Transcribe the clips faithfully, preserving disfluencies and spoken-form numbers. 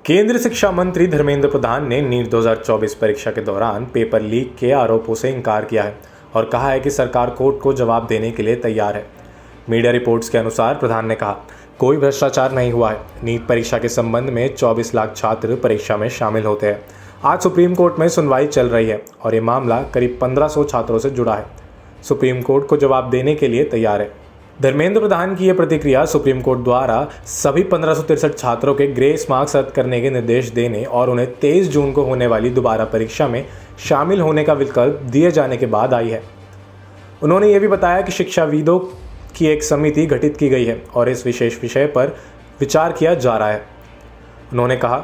केंद्रीय शिक्षा मंत्री धर्मेंद्र प्रधान ने नीट दो हज़ार चौबीस परीक्षा के दौरान पेपर लीक के आरोपों से इनकार किया है और कहा है कि सरकार कोर्ट को जवाब देने के लिए तैयार है। मीडिया रिपोर्ट्स के अनुसार प्रधान ने कहा, कोई भ्रष्टाचार नहीं हुआ है। नीट परीक्षा के संबंध में चौबीस लाख छात्र परीक्षा में शामिल होते हैं। आज सुप्रीम कोर्ट में सुनवाई चल रही है और ये मामला करीब पंद्रह सौ छात्रों से जुड़ा है। सुप्रीम कोर्ट को जवाब देने के लिए तैयार है। धर्मेंद्र प्रधान की यह प्रतिक्रिया सुप्रीम कोर्ट द्वारा सभी पंद्रह सौ तिरसठ छात्रों के ग्रेस मार्क्स रद्द करने के निर्देश देने और उन्हें तेईस जून को होने वाली दोबारा परीक्षा में शामिल होने का विकल्प दिए जाने के बाद आई है। उन्होंने ये भी बताया कि शिक्षाविदों की एक समिति गठित की गई है और इस विशेष विषय पर विचार किया जा रहा है। उन्होंने कहा,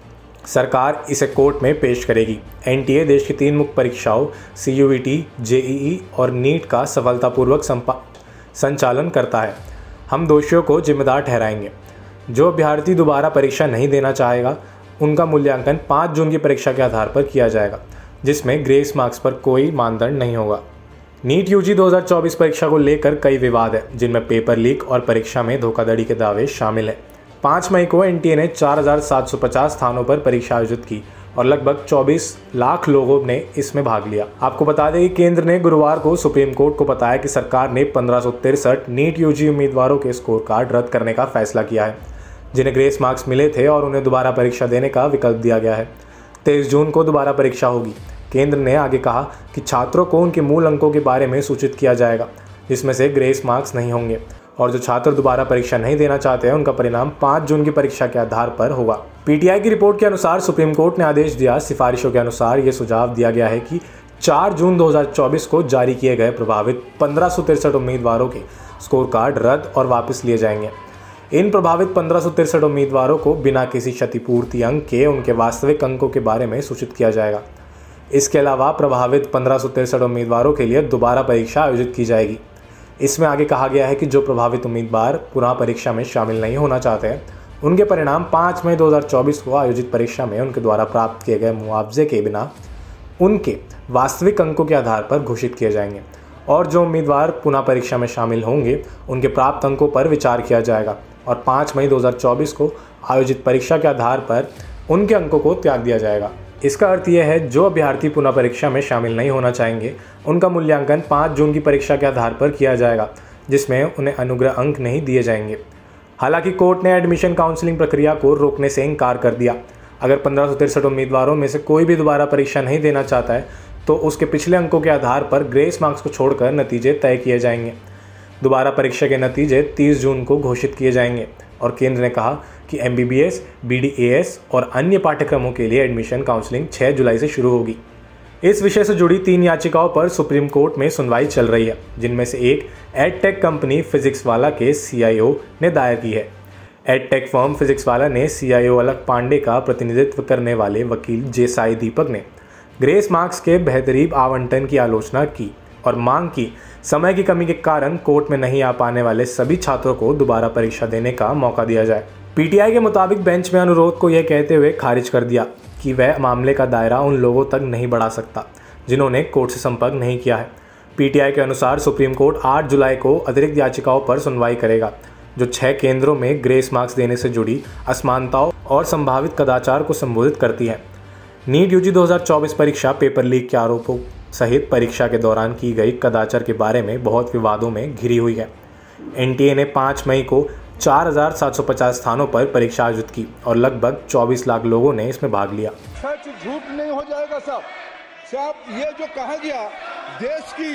सरकार इसे कोर्ट में पेश करेगी। एनटीए देश की तीन मुख्य परीक्षाओं सीयूईटी, जेईई और नीट का सफलतापूर्वक संपा संचालन करता है। हम दोषियों को जिम्मेदार ठहराएंगे। जो अभ्यर्थी दोबारा परीक्षा नहीं देना चाहेगा, उनका मूल्यांकन पाँच जून की परीक्षा के आधार पर किया जाएगा, जिसमें ग्रेस मार्क्स पर कोई मानदंड नहीं होगा। नीट यूजी दो हज़ार चौबीस परीक्षा को लेकर कई विवाद है, जिनमें पेपर लीक और परीक्षा में धोखाधड़ी के दावे शामिल हैं। पाँच मई को एनटीए ने चार हज़ार सात सौ पचास स्थानों पर परीक्षा आयोजित की और लगभग चौबीस लाख लोगों ने इसमें भाग लिया। आपको बता दें कि केंद्र ने गुरुवार को सुप्रीम कोर्ट को बताया कि सरकार ने पंद्रह सौ तिरसठ नीट यूजी उम्मीदवारों के स्कोर कार्ड रद्द करने का फैसला किया है, जिन्हें ग्रेस मार्क्स मिले थे और उन्हें दोबारा परीक्षा देने का विकल्प दिया गया है। तेईस जून को दोबारा परीक्षा होगी। केंद्र ने आगे कहा कि छात्रों को उनके मूल अंकों के बारे में सूचित किया जाएगा, जिसमें से ग्रेस मार्क्स नहीं होंगे, और जो छात्र दोबारा परीक्षा नहीं देना चाहते हैं, उनका परिणाम पाँच जून की परीक्षा के आधार पर होगा। पीटीआई की रिपोर्ट के अनुसार सुप्रीम कोर्ट ने आदेश दिया। सिफारिशों के अनुसार ये सुझाव दिया गया है कि चार जून दो हज़ार चौबीस को जारी किए गए प्रभावित पंद्रह सौ तिरसठ उम्मीदवारों के स्कोर कार्ड रद्द और वापस लिए जाएंगे। इन प्रभावित पंद्रह सौ तिरसठ उम्मीदवारों को बिना किसी क्षतिपूर्ति अंक के उनके वास्तविक अंकों के बारे में सूचित किया जाएगा। इसके अलावा प्रभावित पंद्रह सौ तिरसठ उम्मीदवारों के लिए दोबारा परीक्षा आयोजित की जाएगी। इसमें आगे कहा गया है कि जो प्रभावित उम्मीदवार पुनः परीक्षा में शामिल नहीं होना चाहते हैं, उनके परिणाम पाँच मई दो हज़ार चौबीस को आयोजित परीक्षा में उनके द्वारा प्राप्त किए गए मुआवजे के बिना उनके वास्तविक अंकों के आधार पर घोषित किए जाएंगे, और जो उम्मीदवार पुनः परीक्षा में शामिल होंगे, उनके प्राप्त अंकों पर विचार किया जाएगा और पाँच मई दो हज़ार चौबीस को आयोजित परीक्षा के आधार पर उनके अंकों को त्याग दिया जाएगा। इसका अर्थ यह है, जो अभ्यर्थी पुनः परीक्षा में शामिल नहीं होना चाहेंगे, उनका मूल्यांकन पाँच जून की परीक्षा के आधार पर किया जाएगा, जिसमें उन्हें अनुग्रह अंक नहीं दिए जाएंगे। हालांकि कोर्ट ने एडमिशन काउंसलिंग प्रक्रिया को रोकने से इनकार कर दिया। अगर पंद्रह सौ तिरसठ उम्मीदवारों में से कोई भी दोबारा परीक्षा नहीं देना चाहता है, तो उसके पिछले अंकों के आधार पर ग्रेस मार्क्स को छोड़कर नतीजे तय किए जाएंगे। दोबारा परीक्षा के नतीजे तीस जून को घोषित किए जाएंगे और केंद्र ने कहा कि एमबीबीएस, बीडीएएस और अन्य पाठ्यक्रमों के लिए एडमिशन काउंसलिंग छह जुलाई से शुरू होगी। इस विषय से जुड़ी तीन याचिकाओं पर सुप्रीम कोर्ट में सुनवाई चल रही है, जिनमें से एक एडटेक कंपनी फिजिक्सवाला के सीईओ ने दायर की है। एडटेक फर्म फिजिक्सवाला ने सीईओ अलक पांडे का प्रतिनिधित्व करने वाले वकील जे साई दीपक ने ग्रेस मार्क्स के बेहतरीन आवंटन की आलोचना की और मांग की समय की कमी के कारण कोर्ट में नहीं आ पाने वाले सभी छात्रों को दोबारा परीक्षा देने का मौका दिया जाए। पीटीआई के मुताबिक बेंच में अनुरोध को यह कहते हुए खारिज कर दिया कि वह मामले का दायरा उन लोगों तक नहीं बढ़ा सकता जिन्होंने कोर्ट से संपर्क नहीं किया है। पीटीआई के अनुसार सुप्रीम कोर्ट आठ जुलाई को अतिरिक्त याचिकाओं पर सुनवाई करेगा, जो छह केंद्रों में ग्रेस मार्क्स देने से जुड़ी असमानताओं और संभावित कदाचार को संबोधित करती है। नीट यूजी दो हज़ार चौबीस परीक्षा पेपर लीक के आरोपों सहित परीक्षा के दौरान की गई कदाचार के बारे में बहुत विवादों में घिरी हुई है। एनटीए ने पाँच मई को चार हज़ार सात सौ पचास स्थानों पर परीक्षा आयोजित की और लगभग चौबीस लाख लोगों ने इसमें भाग लिया। सच झूठ नहीं हो जाएगा साहब। साहब ये जो कहा गया, देश की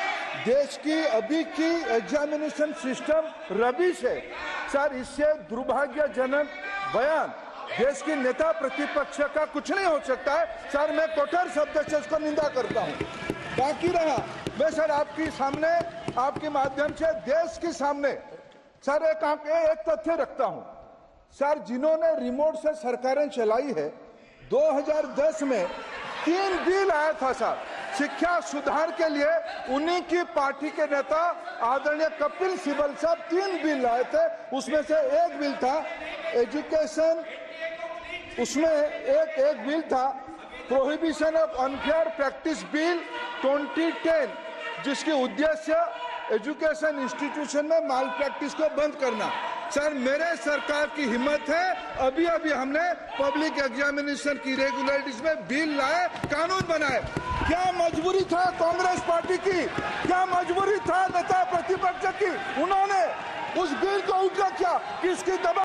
देश की अभी की एग्जामिनेशन सिस्टम रबिश है सर। इससे दुर्भाग्यजनक बयान देश की नेता प्रतिपक्ष का कुछ नहीं हो सकता है सर। मैं कठोर शब्द से इसको निंदा करता हूँ। बाकी रहा, मैं सर आपके सामने, आपके माध्यम से देश के सामने सर एक एक तथ्य रखता हूं सर। जिन्होंने रिमोट से सरकारें चलाई है, दो हज़ार दस में तीन बिल आया था सर शिक्षा सुधार के लिए। उन्हीं की पार्टी के नेता आदरणीय कपिल सिब्बल साहब तीन बिल लाए थे। उसमें से एक बिल था एजुकेशन, उसमें एक एक बिल था prohibition of unfair practice bill दो हज़ार दस, जिसकी उद्देश्य एजुकेशन इंस्टीट्यूशन में माल प्रैक्टिस को बंद करना। सर मेरे सरकार की हिम्मत है, अभी अभी हमने पब्लिक एग्जामिनेशन की रेगुलरिटीज में बिल लाए, कानून बनाए। क्या मजबूरी था कांग्रेस पार्टी की, क्या मजबूरी था नेता प्रतिपक्ष की? उन्होंने उस बिल को उल्टा किया, किसकी दबाव